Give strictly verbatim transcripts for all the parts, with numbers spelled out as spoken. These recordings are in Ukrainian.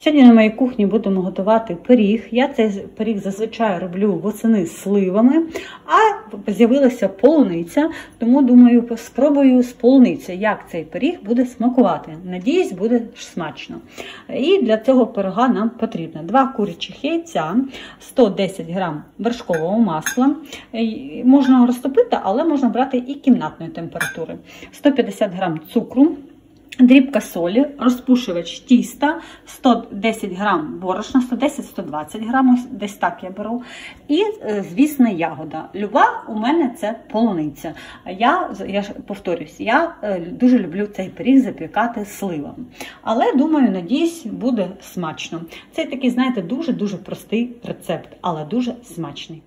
Сьогодні на моїй кухні будемо готувати пиріг. Я цей пиріг зазвичай роблю восени з сливами, а з'явилася полуниця, тому думаю, спробую з полуницею, як цей пиріг буде смакувати. Надіюсь, буде смачно. І для цього пирога нам потрібно два курячих яйця, сто десять грам вершкового масла. Можна розтопити, але можна брати і кімнатної температури. сто п'ятдесят грам цукру. Дрібка солі, розпушувач тіста, сто десять грам борошна, сто десять - сто двадцять грам, десь так я беру. І, звісно, ягода. Люба у мене це полуниця. Я, я повторюсь, я дуже люблю цей пиріг запікати сливами. Але, думаю, надіюсь, буде смачно. Це такий, знаєте, дуже-дуже простий рецепт, але дуже смачний.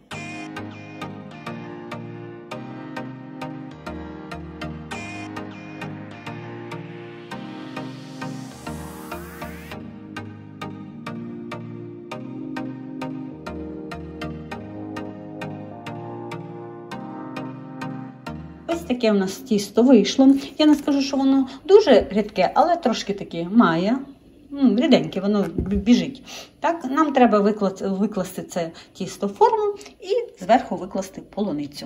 Ось таке у нас тісто вийшло. Я не скажу, що воно дуже рідке, але трошки таке має. Ріденьке, воно біжить. Так, нам треба викласти, викласти це тісто в форму і зверху викласти полуницю.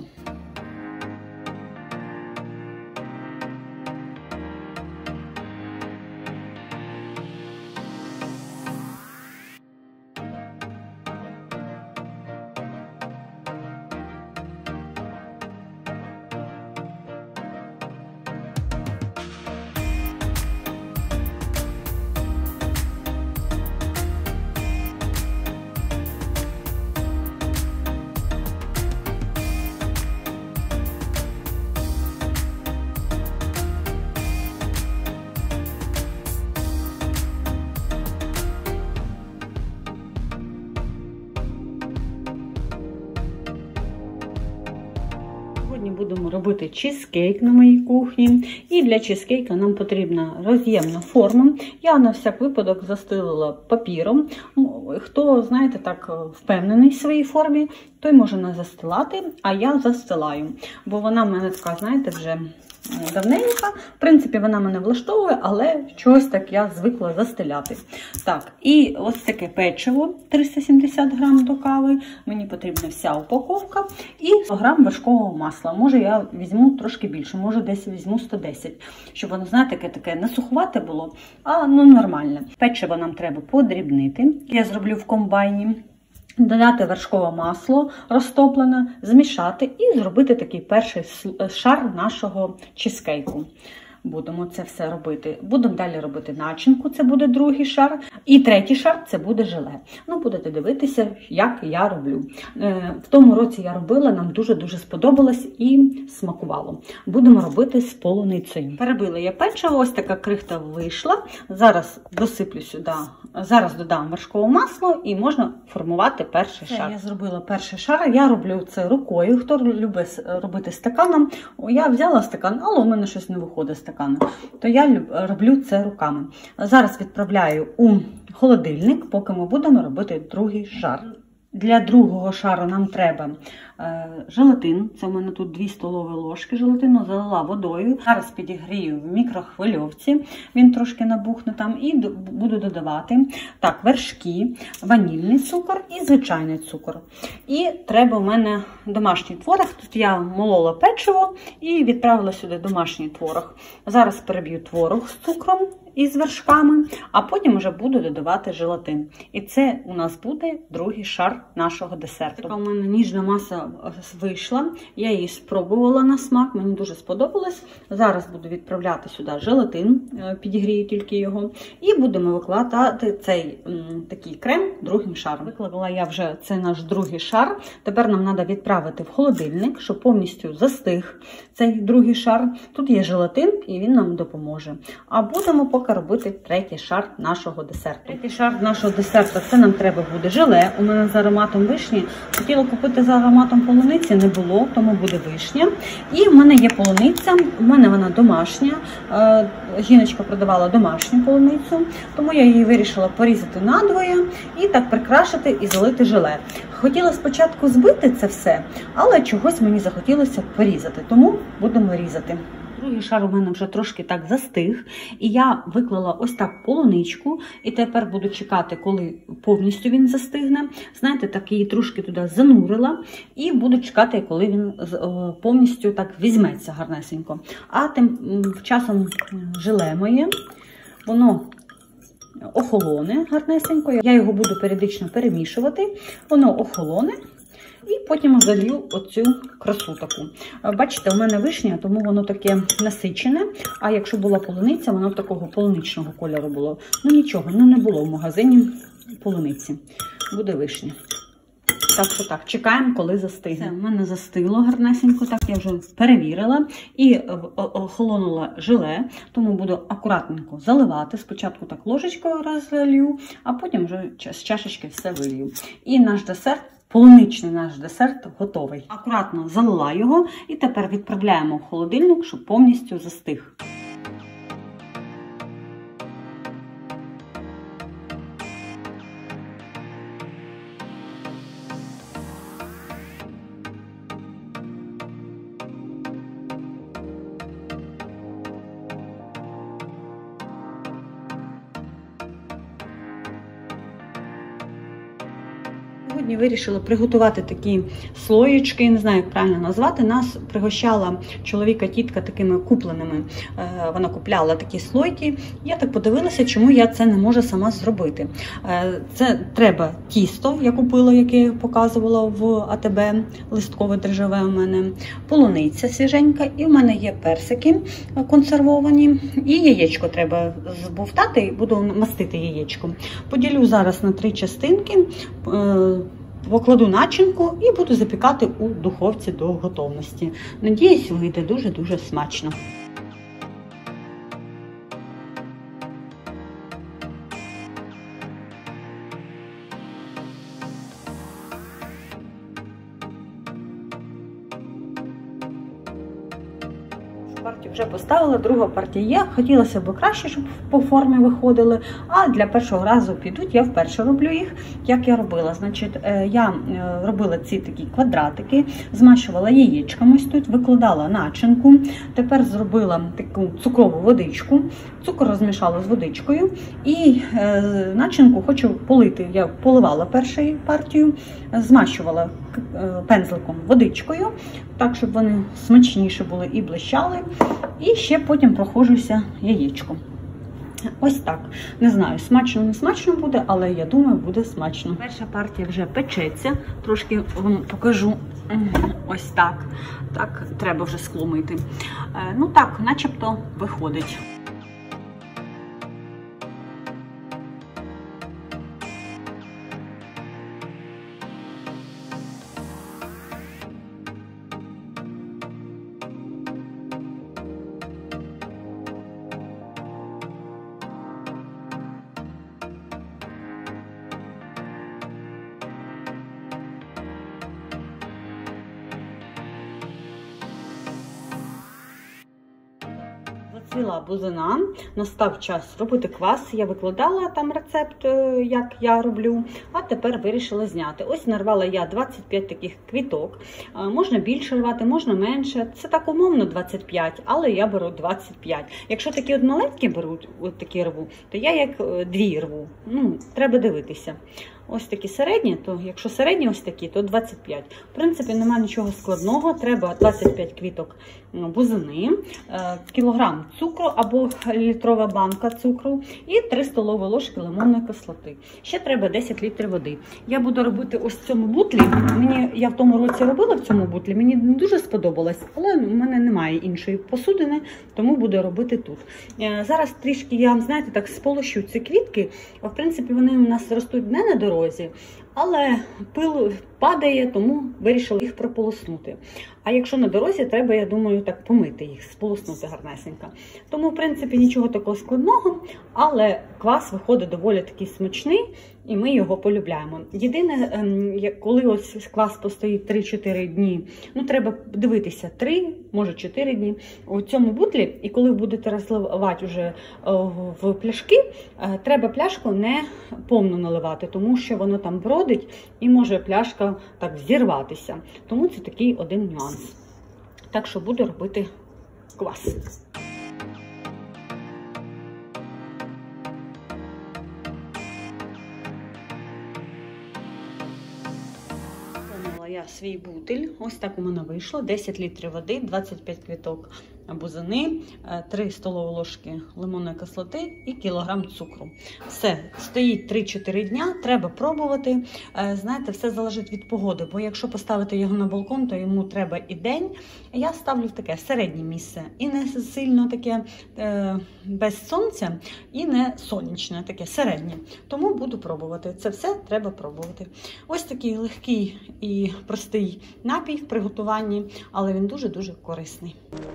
Сьогодні будемо робити чизкейк на моїй кухні. І для чизкейка нам потрібна роз'ємна форма. Я на всяк випадок застелила папіром. Хто, знаєте, так впевнений в своїй формі, той може не застилати, а я застилаю. Бо вона в мене така, знаєте, вже давненька. В принципі, вона мене влаштовує, але чогось так я звикла застеляти. Так, і ось таке печиво триста сімдесят грам до кави. Мені потрібна вся упаковка. І сто грам вершкового масла. Може, я візьму трошки більше, може, десь візьму сто десять. Щоб воно, знаєте, таке, таке не суховате було, а ну, нормальне. Печиво нам треба подрібнити. Я зроблю в комбайні. Додати вершкове масло розтоплене, змішати і зробити такий перший шар нашого чизкейку. Будемо це все робити. Будемо далі робити начинку, це буде другий шар. І третій шар – це буде желе. Ну, будете дивитися, як я роблю. В тому році я робила, нам дуже-дуже сподобалось і смакувало. Будемо робити з полуницею. Перебила я печиво, ось така крихта вийшла. Зараз досиплю сюди, зараз додам вершкове масло і можна формувати перший шар. Я зробила перший шар, я роблю це рукою. Хто любить робити стаканом, я взяла стакан, але у мене щось не виходить з стакану. То я роблю це руками. Зараз відправляю у холодильник, поки ми будемо робити другий шар. Для другого шару нам треба е, желатин. Це в мене тут дві столові ложки желатину, залила водою. Зараз підігрію в мікрохвильовці, він трошки набухне там, і до, буду додавати так, вершки, ванільний цукор і звичайний цукор. І треба в мене домашній творог. Тут я молола печиво і відправила сюди домашній творог. Зараз переб'ю творог з цукром і з вершками, а потім вже буду додавати желатин. І це у нас буде другий шар нашого десерту. Така у мене ніжна маса вийшла, я її спробувала на смак, мені дуже сподобалось. Зараз буду відправляти сюди желатин, підігрію тільки його, і будемо викладати цей м, такий крем другим шаром. Викладала я вже це наш другий шар, тепер нам треба відправити в холодильник, щоб повністю застиг цей другий шар. Тут є желатин і він нам допоможе. А будемо поки робити третій шар нашого десерту. Третій шар нашого десерту, це нам треба буде желе. У мене з ароматом вишні. Хотіла купити з ароматом полуниці, не було, тому буде вишня. І в мене є полуниця, в мене вона домашня. Жіночка продавала домашню полуницю, тому я її вирішила порізати надвоє і так прикрашити і залити желе. Хотіла спочатку збити це все, але чогось мені захотілося порізати, тому будемо різати. Другий шар у мене вже трошки так застиг, і я виклала ось так полуничку, і тепер буду чекати, коли повністю він застигне. Знаєте, так її трошки туди занурила, і буду чекати, коли він повністю так візьметься гарнесенько. А тим часом желе моє, воно охолоне гарнесенько, я його буду періодично перемішувати, воно охолоне. І потім залью оцю красу таку. Бачите, у мене вишня, тому воно таке насичене, а якщо була полуниця, воно такого полуничного кольору було. Ну нічого, ну не було в магазині полуниці. Буде вишня. Так що так, чекаємо, коли застигне. У мене застигло гарнесенько, так я вже перевірила і охолонула желе, тому буду акуратненько заливати. Спочатку так ложечкою розлью, а потім вже з чашечки все вилью. І наш десерт, полуничний наш десерт готовий. Акуратно залила його і тепер відправляємо в холодильник, щоб повністю застиг. Сьогодні вирішила приготувати такі слоєчки, не знаю, як правильно назвати. Нас пригощала чоловіка тітка такими купленими. Вона купляла такі слойки. Я так подивилася, чому я це не можу сама зробити. Це треба тісто, я купила, яке я показувала в АТБ, листкове дріжджове у мене, полуниця свіженька, і в мене є персики консервовані, і яєчко треба збовтати, і буду мастити яєчком. Поділю зараз на три частинки, покладу начинку і буду запікати у духовці до готовності. Надіюсь, вийде дуже-дуже смачно. Партію вже поставила, друга партія є. Хотілося б краще, щоб по формі виходили, а для першого разу підуть. Я вперше роблю їх, як я робила. Значить, я робила ці такі квадратики, змащувала яєчками ось тут, викладала начинку, тепер зробила таку цукрову водичку, цукор розмішала з водичкою і начинку хочу полити. Я поливала першу партію, змащувала пензликом водичкою, так, щоб вони смачніше були і блищали. І ще потім проходжуся яєчком. Ось так. Не знаю, смачно не смачно буде, але я думаю, буде смачно. Перша партія вже печеться. Трошки вам покажу. Ось так. Так, треба вже скло мити. Ну так, начебто виходить. Зацвіла бузина, настав час робити квас. Я викладала там рецепт, як я роблю, а тепер вирішила зняти. Ось нарвала я двадцять п'ять таких квіток. Можна більше рвати, можна менше. Це так умовно двадцять п'ять, але я беру двадцять п'ять. Якщо такі от маленькі беруть, от такі рву, то я як дві рву. Ну, треба дивитися. Ось такі середні, то якщо середні ось такі, то двадцять п'ять. В принципі, немає нічого складного. Треба двадцять п'ять квіток бузини, кілограм цукру або літрова банка цукру і три столові ложки лимонної кислоти. Ще треба десять літрів води. Я буду робити ось в цьому бутлі. Мені, я в тому році робила в цьому бутлі, мені дуже сподобалось, але в мене немає іншої посудини, тому буду робити тут. Зараз трішки я, знаєте, так сполощу ці квітки. В принципі, вони у нас ростуть не на дорозі, але пил падає, тому вирішила їх прополоснути. А якщо на дорозі, треба, я думаю, так помити їх, сполоснути гарнесенько. Тому, в принципі, нічого такого складного, але квас виходить доволі такий смачний, і ми його полюбляємо. Єдине, коли ось квас постоїть три-чотири дні, ну, треба дивитися три, може чотири дні у цьому бутлі, і коли будете розливати вже в пляшки, треба пляшку не повну наливати, тому що воно там бродить і може пляшка так зірватися. Тому це такий один нюанс. Так що буду робити квас. Я свій бутиль. Ось так у мене вийшло. десять літрів води, двадцять п'ять квіток бузини, три столові ложки лимонної кислоти і кілограм цукру. Все, стоїть три-чотири дня, треба пробувати. Знаєте, все залежить від погоди, бо якщо поставити його на балкон, то йому треба і день. Я ставлю в таке середнє місце. І не сильно таке е, без сонця, і не сонячне, таке середнє. Тому буду пробувати. Це все треба пробувати. Ось такий легкий і простий напій в приготуванні, але він дуже-дуже корисний.